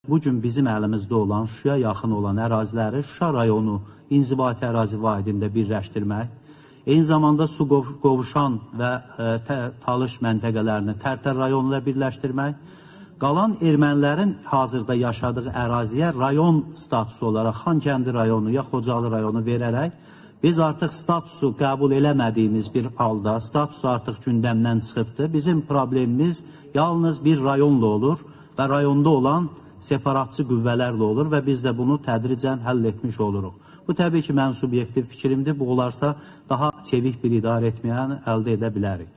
Bugün bizim əlimizdə olan Şuşaya yaxın olan əraziləri Şuşa rayonu inzibati ərazi vahidində birləşdirmək, eyni zamanda su qovuşan və Talış məntəqələrini Tərtər rayonu ilə birləşdirmək, qalan ermənilərin hazırda yaşadığı əraziyə rayon statusu olaraq Xankəndi rayonu ya Xocalı rayonu verərək, biz artıq statusu qəbul eləmədiyimiz bir halda, statusu artıq gündəmdən çıxıbdır. Bizim problemimiz yalnız bir rayonla olur və rayonda olan separatçı qüvvələrlə olur və biz də bunu tədricən həll etmiş oluruq. Bu təbii ki, mənim subyektiv fikrimdir. Bu olarsa daha çevik bir idarə etməyəni əldə edə bilərik.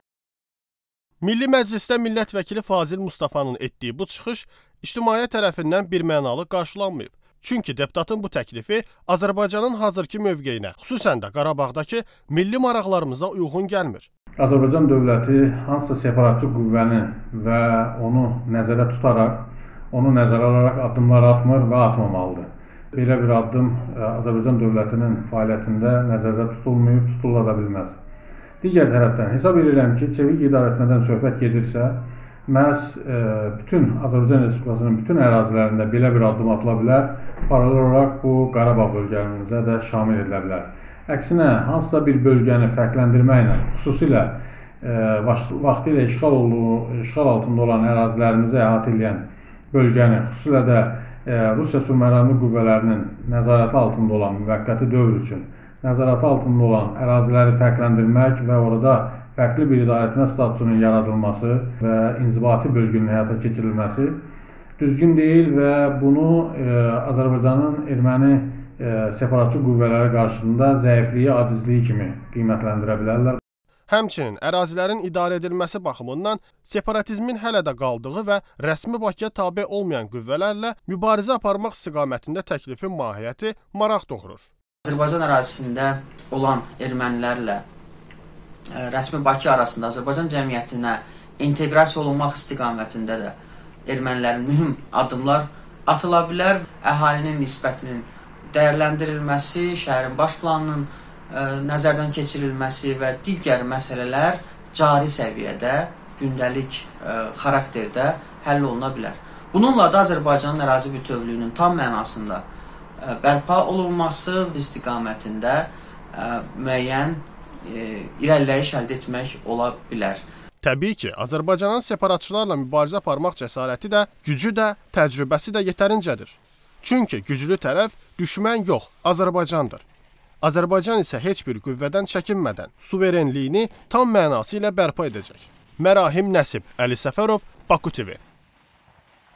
Milli Məclisdə millət vəkili Fazil Mustafanın etdiyi bu çıxış ictimaiyyət tərəfindən birmənalı qarşılanmayıb. Çünki deputatın bu təklifi Azərbaycanın hazırki mövqeyinə, xüsusən də Qarabağdakı milli maraqlarımıza uyğun gəlmir. Azərbaycan dövləti hansısa separatçı qüvvəni və onu nəzərə tutaraq, onu nəzərə alaraq addımlar atmır və atmamalıdır. Belə bir addım Azərbaycan dövlətinin fəaliyyətində nəzərdə tutulmayıb, tutula da bilməz. Digər tərəfdən hesab edirəm ki, çevik idarə etmədən söhbət gedirsə, məhz bütün Azərbaycan Respublikasının bütün ərazilərində belə bir addım atıla bilər, paralel olaraq bu Qarabağ bölgələrimizə də şamil edilə bilər. Əksinə, hansısa bir bölgəni fərqləndirməklə, xüsusilə vaxtilə işğal altında olan ərazilərimizi əhatə edən bölgəni, xüsusilə də Rusiya sülhməramlı qüvvələrinin nəzarəti altında olan müvəqqəti dövr üçün nəzarəti altında olan əraziləri fərqləndirmək və orada fərqli bir idarəetmə statusunun yaradılması və inzibati bölgünün həyata keçirilməsi düzgün deyil və bunu Azərbaycanın erməni separatçı qüvvələri qarşısında zəifliyi, acizliyi kimi qiymətləndirə bilərlər. Həmçinin ərazilərin idarə edilməsi baxımından separatizmin hələ də qaldığı və rəsmi Bakıya tabe olmayan qüvvələrlə mübarizə aparmaq istiqamətində təklifin mahiyyəti maraq doğurur. Azərbaycan ərazisində olan ermənilərlə rəsmi Bakı arasında Azərbaycan cəmiyyətinə inteqrasiya olunmaq istiqamətində də ermənilərin mühüm addımlar atıla bilər. Əhalinin nisbətinin dəyərləndirilməsi, şəhərin baş planının nəzərdən keçirilməsi və digər məsələlər cari səviyyədə, gündəlik xarakterdə həll oluna bilər. Bununla da Azərbaycanın ərazi bütövlüyünün tam mənasında bərpa olunması istiqamətində müəyyən irəliləyiş əldə etmək ola bilər. Təbii ki, Azərbaycanın separatçılarla mübarizə aparmaq cəsarəti də, gücü də, təcrübəsi də yetərincədir. Çünki güclü tərəf düşmən yox, Azərbaycandır. Azərbaycan isə heç bir qüvvədən çəkinmədən suverenliyini tam mənası ilə bərpa edəcək. Mərahim Nəsib, Əli Səfərov, Baku TV.